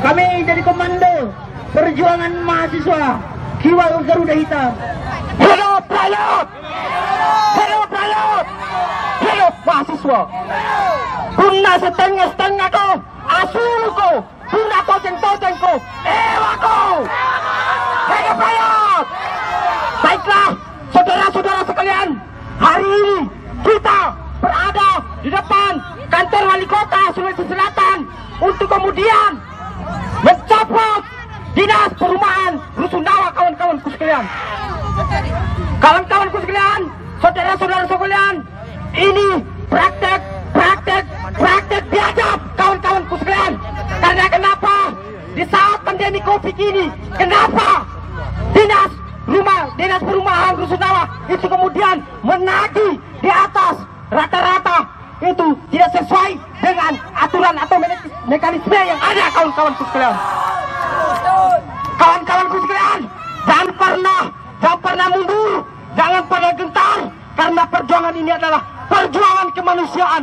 Kami dari Komando Perjuangan Mahasiswa Kiwal Garuda Hitam. Hidup rakyat! Hidup rakyat! Hidup mahasiswa! Bunda setengah-setengahku, asuhku, bunda toceng-tocengku, ewaku! Hidup rakyat! Baiklah, saudara-saudara sekalian, hari ini kita berada di depan kantor wali kota Sulawesi Selatan untuk kemudian mencopot Dinas Perumahan Rusunawa, kawan-kawanku sekalian. Kawan-kawanku sekalian, saudara-saudara sekalian, ini praktek biadab, kawan-kawanku sekalian. Karena kenapa? Di saat pandemi Covid ini, kenapa Dinas Perumahan Rusunawa itu kemudian menagih di atas rata-rata itu tidak sesuai dengan aturan atau mekanisme yang ada, kawan-kawanku sekalian. Kawan-kawanku sekalian, jangan pernah mundur, jangan pada gentar, karena perjuangan ini adalah perjuangan kemanusiaan,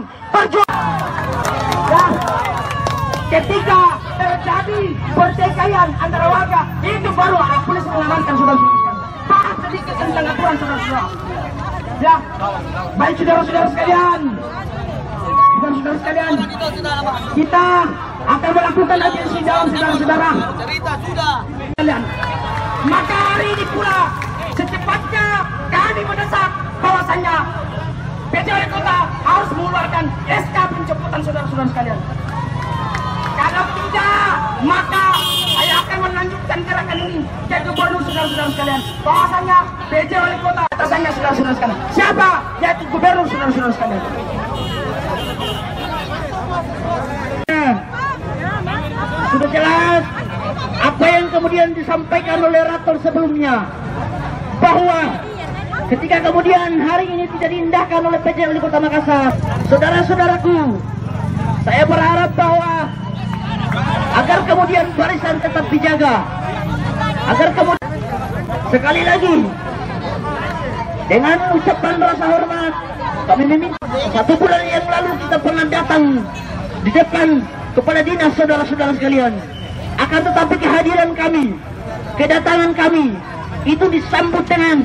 Dan ketika terjadi pertikaian antara warga, itu baru polisi mengamankan, saudara-saudara. Bahas sedikit tentang aturan, saudara-saudara. Ya, baik saudara-saudara sekalian. Saudara-saudara sekalian, kita akan melakukan audiensi dalam, saudara-saudara. Maka hari ini pula secepatnya kami mendesak bahwasannya PJ Wali Kota harus mengeluarkan SK pencopotan, saudara-saudara sekalian. Kalau tidak, maka saya akan melanjutkan gerakan ini ke gubernur, saudara-saudara sekalian. Bahwasannya PJ Wali Kota atasannya, saudara-saudara sekalian. Siapa? Yaitu gubernur, saudara-saudara sekalian. Sudah jelas apa yang kemudian disampaikan oleh Rator sebelumnya, bahwa ketika kemudian hari ini tidak diindahkan oleh PJ Wali Kota Makassar, saudara-saudaraku, saya berharap bahwa agar kemudian barisan tetap dijaga, agar kemudian sekali lagi dengan ucapan rasa hormat kami meminta. 1 bulan yang lalu kita pernah datang di depan kepada dinas, saudara-saudara sekalian. Akan tetapi kehadiran kami, kedatangan kami itu disambut dengan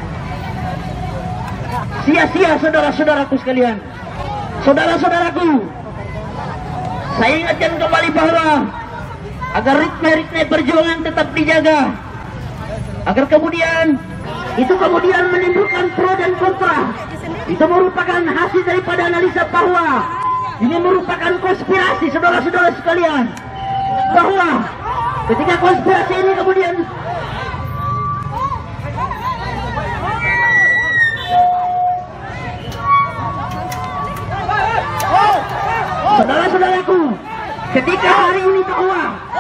sia-sia, saudara-saudaraku sekalian. Saudara-saudaraku, saya ingatkan kembali bahwa agar ritme perjuangan tetap dijaga, agar kemudian itu kemudian menimbulkan pro dan kontra. Itu merupakan hasil daripada analisa bahwa ini merupakan konspirasi, saudara-saudara sekalian. Bahwa ketika konspirasi ini kemudian saudara-saudaraku, ketika hari ini bahwa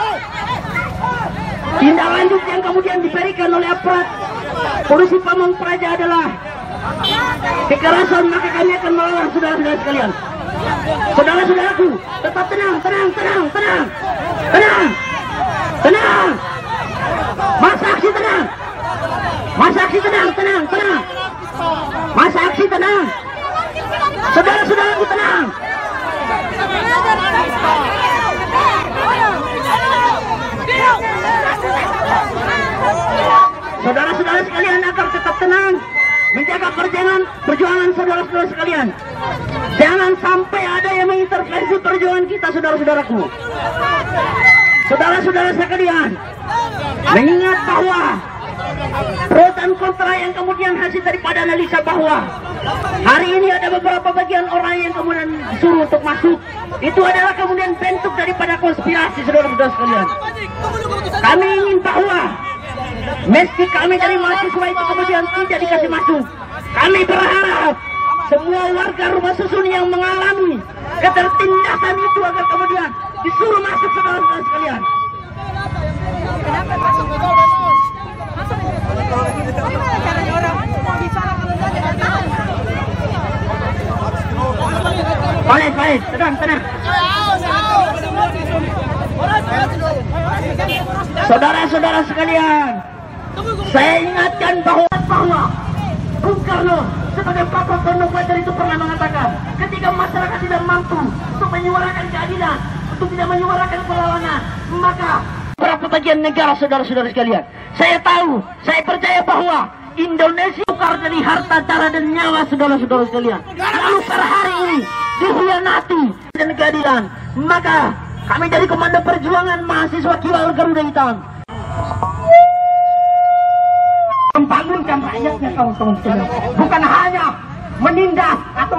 tindak lanjut yang kemudian diberikan oleh aparat polisi Pamong Praja adalah kekerasan, maka kami akan melawan, saudara-saudara sekalian. Saudara-saudaraku, tetap tenang. Masa aksi tenang. Masa aksi tenang. Saudara-saudaraku tenang. Saudara-saudara sekalian agar tetap tenang, menjaga perjuangan saudara-saudara sekalian. Jangan sampai ada yang mengintervensi perjuangan kita, saudara-saudaraku. Saudara-saudara sekalian, mengingat bahwa pro dan kontra yang kemudian hasil daripada analisa bahwa hari ini ada beberapa bagian orang yang kemudian disuruh untuk masuk, itu adalah kemudian bentuk daripada konspirasi, saudara-saudara sekalian. Kami ingin bahwa meski kami dari mahasiswa itu kemudian tidak dikasih masuk, kami berharap semua warga rumah susun yang mengalami ketertindasan itu agar kemudian disuruh masuk, saudara-saudara sekalian. Baik, tenang. Saudara-saudara sekalian, saya ingatkan bahwa Bung Karno sebagai Bapak Pondok Belajar itu pernah mengatakan, ketika masyarakat tidak mampu untuk menyuarakan keadilan, untuk tidak menyuarakan perlawanan, maka berapa bagian negara saudara-saudara sekalian, saya tahu, saya percaya bahwa Indonesia tukar dari harta, darah dan nyawa saudara-saudara sekalian. Lalu per hari ini dikhianati dan keadilan, maka kami dari Komando Perjuangan Mahasiswa Kibal Garuda Hitam membangunkan rakyatnya, kawan-kawan sekalian, bukan hanya menindas atau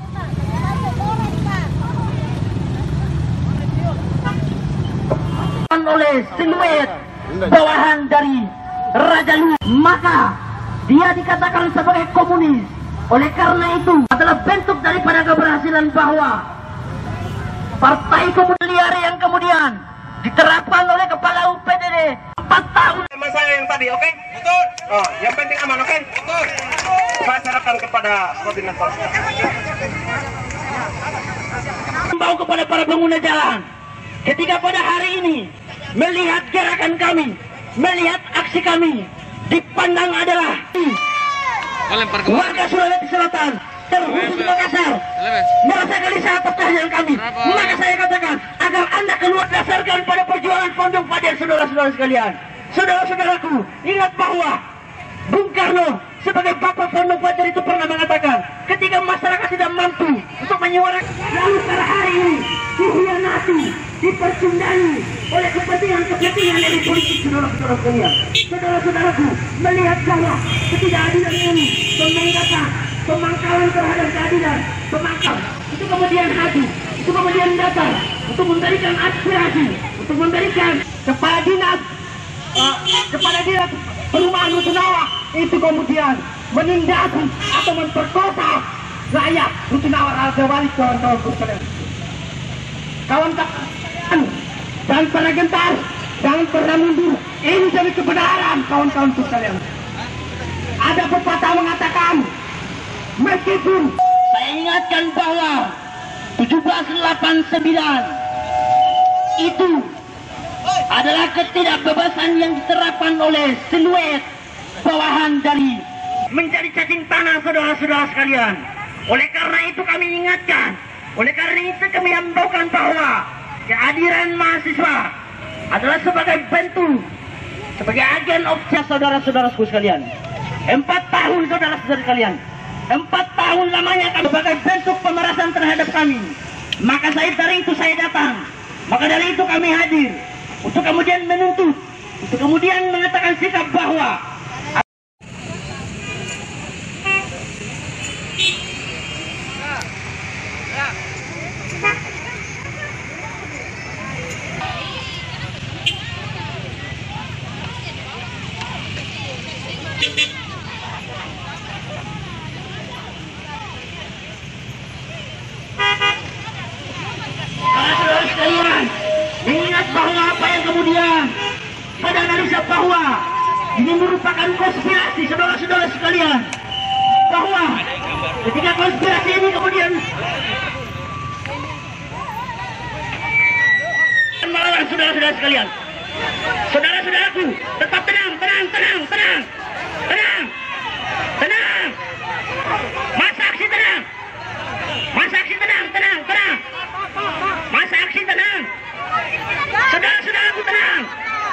oleh siluet bawahan dari Raja Lu, maka dia dikatakan sebagai komunis. Oleh karena itu adalah bentuk daripada keberhasilan bahwa partai komunis liar yang kemudian diterapkan oleh kepala UPDD 4 tahun. Sama saya yang tadi, oke? Betul. Oh, yang penting aman, oke? Betul. Saya serahkan kepada koordinator. Membawa kepada para pengguna jalan. Ketika pada hari ini melihat gerakan kami, melihat aksi kami, dipandang adalah warga Sulawesi Selatan, terkhusus Makassar, merasa gelisah atas kehadiran kami. Maka saya katakan agar Anda keluar dasarkan pada perjuangan Pondok Padir, saudara-saudara sekalian. Saudara-saudaraku, ingat bahwa Bung Karno sebagai bapak Pondok Padir itu pernah mengatakan, ketika masyarakat tidak mampu untuk menyuarakan, lalu pada hari ini dikhianati, dipercundai oleh kepentingan dari politik, saudara-saudara sekalian. Saudara-saudaraku, melihat bahwa ketidakadilan ini memenggakan pemangkalan terhadap keadilan, pemangkal itu kemudian hadir, itu kemudian datang untuk memberikan aspirasi, untuk memberikan kepada dinas perumahan Rusunawa, itu kemudian menindaki atau memperkosa rakyat Rusunawa Raja Wali, kawan-kawan sekalian. Kawan-kawan, jangan pernah gentar, jangan pernah mundur. Ini demi kebenaran, kawan-kawan sekalian. Ada pepatah mengatakan, meskipun saya ingatkan bahwa 1789 itu adalah ketidakbebasan yang diterapkan oleh siluet bawahan dari menjadi cacing tanah, saudara-saudara sekalian. Oleh karena itu kami ingatkan, oleh karena itu kami himbaukan bahwa kehadiran mahasiswa adalah sebagai bentuk, sebagai agen objek, saudara-saudaraku sekalian. 4 tahun, saudara-saudara sekalian, 4 tahun lamanya kami sebagai bentuk pemerasan terhadap kami. Maka dari itu saya datang, maka dari itu kami hadir untuk kemudian menuntut, untuk kemudian mengatakan sikap bahwa ingat bahwa apa yang kemudian pada analisa bahwa ini merupakan konspirasi, saudara-saudara sekalian, bahwa ketika konspirasi ini kemudian melawan saudara-saudara sekalian, saudara-saudaraku tetap tenang, masa aksi tenang, masa aksi tenang, saudara-saudaraku tenang.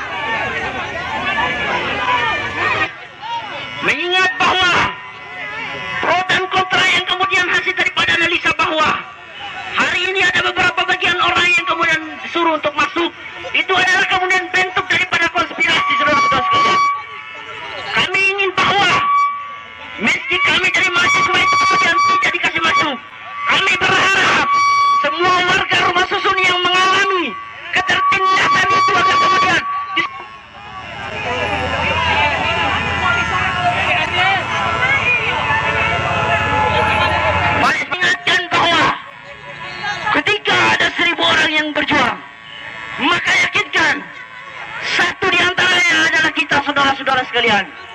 Mengingat bahwa pro dan kontra yang kemudian hasil daripada analisa bahwa hari ini ada beberapa bagian orang yang kemudian disuruh untuk masuk, itu adalah kemudian bentuk daripada konspirasi, saudara-saudara sekalian. Kami ingin bahwa meski kami dari mahasiswa itu kemudian tidak dikasih masuk, kami berharap semua warga rumah susun yang mengalami ketertindasan itu akan kemudian ingatkan bahwa ketika ada 1000 orang yang berjuang, maka yakinkan satu di antaranya adalah kita, saudara-saudara sekalian.